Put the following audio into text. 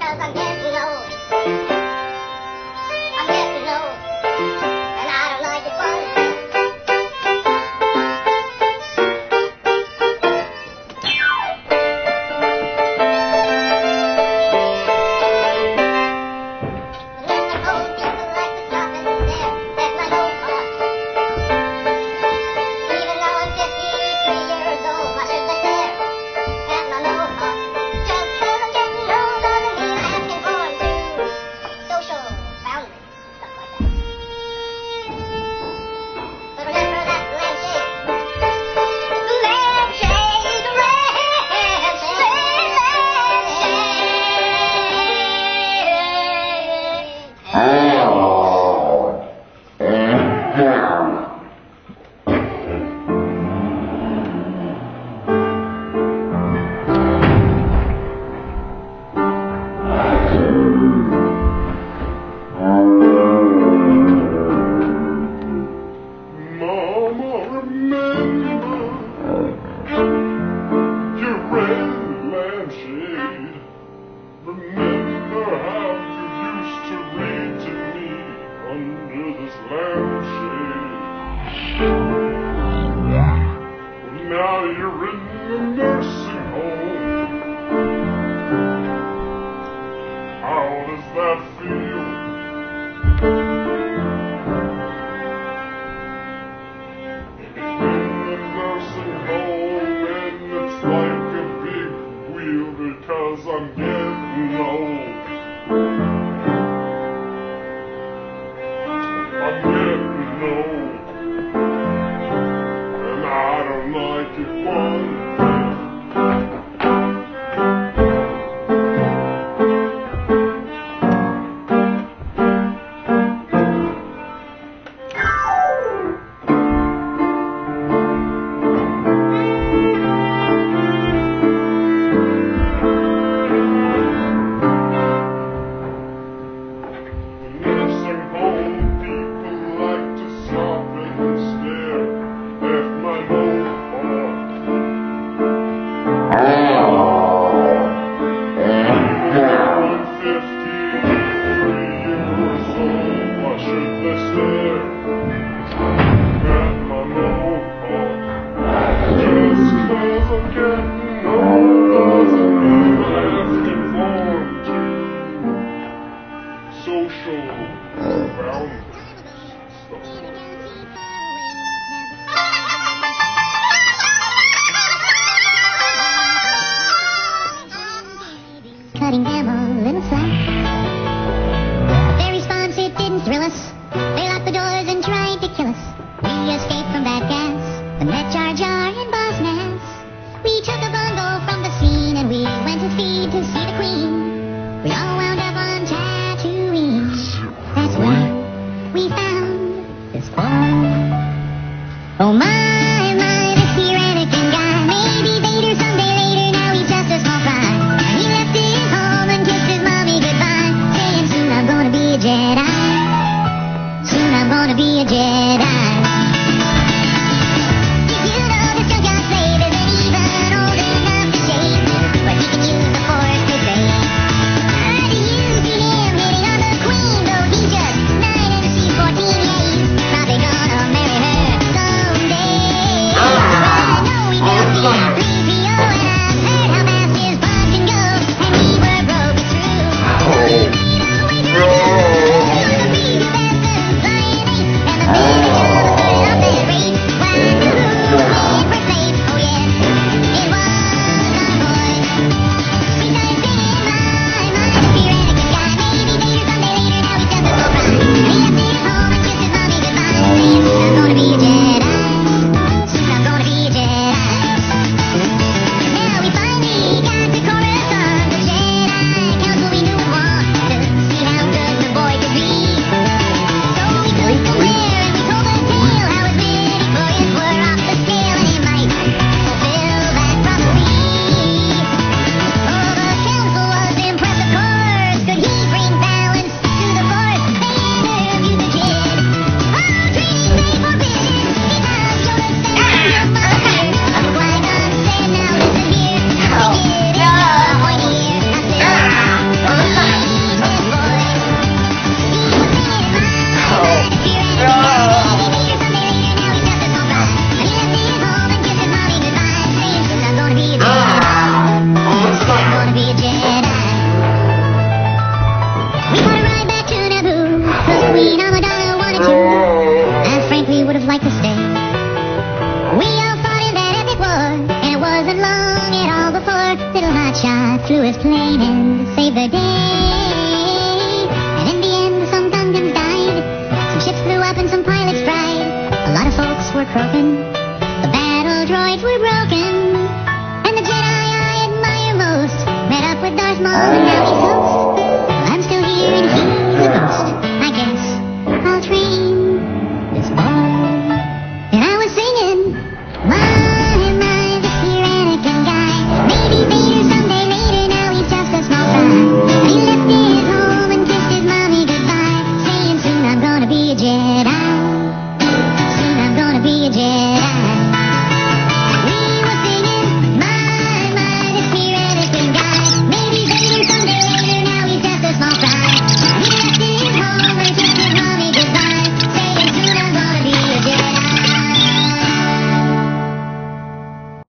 Cutting them a little slack. Their response, it didn't thrill us. They locked the doors and tried to kill us. We escaped from bad gas, but met Jar Jar and Boss Nass. We took a bundle from the scene and we went to feed to see the Queen. We all wound up on Tatooine. That's where we found this boy. Oh my, this Anakin guy. Maybe Vader someday later, now he's just a small fry. He left his home and kissed his mommy goodbye, saying soon I'm gonna be a Jedi. Soon I'm gonna be a Jedi. Did you know this young Jon Slave isn't even old enough to shave, but he can use the Force to save? Do you see him hitting on the Queen, though he's just 9 and she's 14? Yeah, he's probably gonna marry her someday. Well, I know we can see 3PO, and I've heard how fast his bomb can go, and we were broke, it's true. We made our way through the small and now